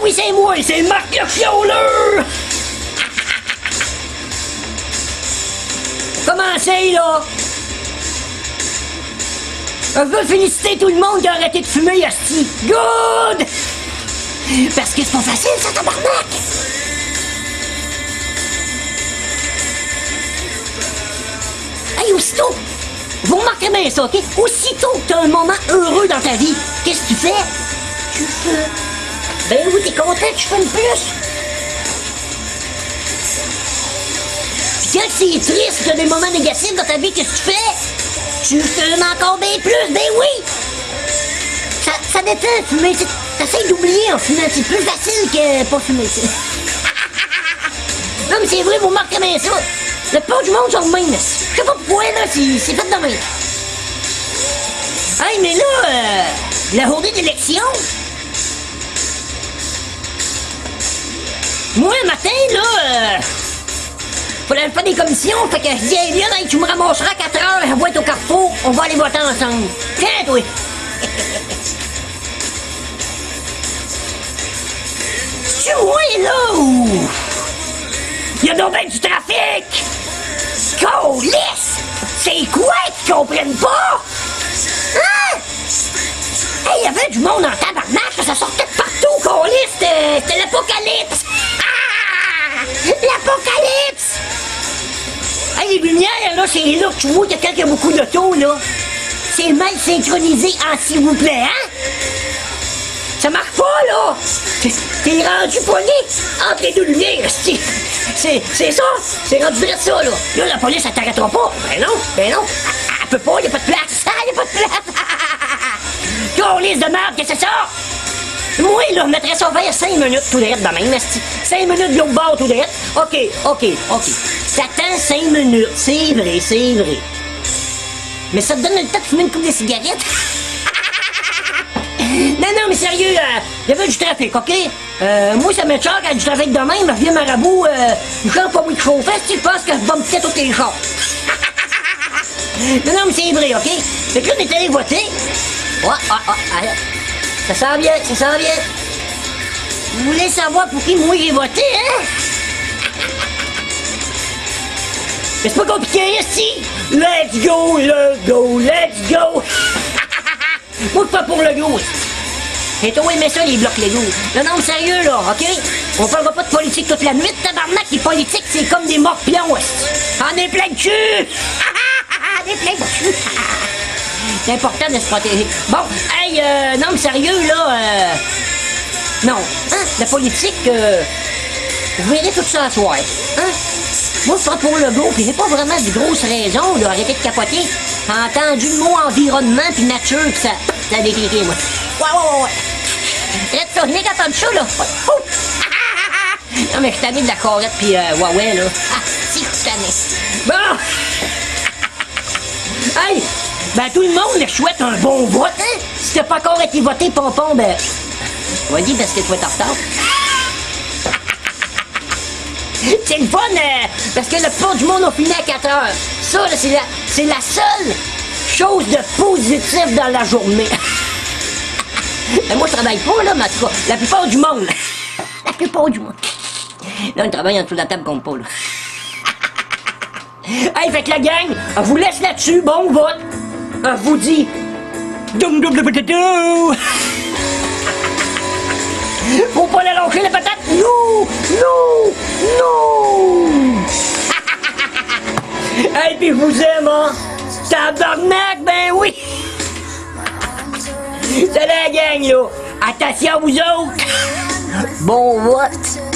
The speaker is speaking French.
oui, c'est moi, c'est Marc le Fioleur! Commencez, là! Je veux féliciter tout le monde qui a arrêté de fumer, asti! Good! Parce que c'est pas facile, ça, tabarnak! Hey, aussitôt! Vous remarquez bien ça, OK? Aussitôt que t'as un moment heureux dans ta vie, qu'est-ce que tu fais? Tu fais... Ben oui, t'es content, tu fais une plus! Puis quand c'est triste, t'as des moments négatifs dans ta vie, qu'est-ce que tu fais? Tu fumes encore bien plus, ben oui! Ça détend, fumer, t'essayes d'oublier en fumant, c'est plus facile que pas fumer, ça. Non, mais c'est vrai, vous remarquez bien ça. Le plupart du monde sont de même. Je sais pas pourquoi, là, c'est fait de même. Hey, mais là, la journée d'élection, moi, un matin, là, fallait faire des commissions, fait que je dis, hey, viens, hey, tu me ramasseras à 4 heures, elle va être au carrefour, on va aller voter ensemble. Tiens, toi. Tu vois, là, où il y a donc bien du trafic! Câlisse! C'est quoi qu'ils comprennent pas? Hein? Hey, il y avait du monde en tabarnak, ça sortait de partout, câlisse! C'était l'apocalypse! Ah! L'apocalypse! Hey, les lumières, là, c'est là que tu vois qu'il y a beaucoup d'autos, là. C'est mal synchronisé en s'il vous plaît, hein? Ça marche pas, là! T'es rendu pogné entre les deux lumières, c'est ça! C'est rendu vrai ça, là! Là, la police, elle t'arrêtera pas! Ben non! Elle peut pas, y'a pas de place! Y'a pas de place! Câlisse de merde, qu'est-ce que c'est ça? Moi, là, je mettrais ça vers 5 minutes tout direct de même, 5 minutes de l'autre bord tout direct. OK. T'attends 5 minutes, c'est vrai. Mais ça te donne le temps de fumer une coupe de cigarettes? Non, mais sérieux, il y avait du trafic, OK? Moi, ça me choque, du trafic de même, je viens marabout, je chante pas beaucoup de chauffeur, tu penses que je vais me péter tous les chars. Non, mais c'est vrai, OK? Fait que là, on est allé voter. Ça sent bien. Vous voulez savoir pour qui moi j'ai voté, hein? Mais c'est pas compliqué, ici! Let's go! Moi, pas pour le go! Et toi, aimez ça, les blocs Lego. Non, sérieux, là, OK? On parlera pas de politique toute la nuit, tabarnak. Les politiques, c'est comme des morpions. On est plein de cul! Des plein de cul! C'est important de se protéger. Bon, hey, non, mais sérieux, là, non. Hein? La politique, vous verrez tout ça à soir. Hein? Moi, je prends pour le go, pis j'ai pas vraiment de grosses raisons, là, arrêter de capoter. J'ai entendu le mot environnement pis nature, pis ça a décliqué, moi. Ouais. Reste ça, venez qu'entendre ça, là. Non, mais je suis tanné de la carrette pis ouais, là. Ah, si, je suis tanné. Bon! Hey! Ben, tout le monde leur souhaite un bon vote, hein? Si t'as pas encore été voté, pompon, ben... Vas-y, parce que tu vas être en retard. C'est le fun, parce que le plupart du monde a fini à 4 heures. Ça, là, c'est la seule chose de positive dans la journée. Ben, moi, je travaille pas, là, mais en tout cas, la plupart du monde. La plupart du monde. Là, on travaille en dessous de la table, compte pas, là. Hey, fait que la gang, on vous laisse là-dessus, bon vote. On vous dit... Faut pas la lâcher, la patate. Non. Hey, puis je vous aime, hein. Tabarnak, ben oui. Salut la gang, là. Attention, vous autres. Bon vote.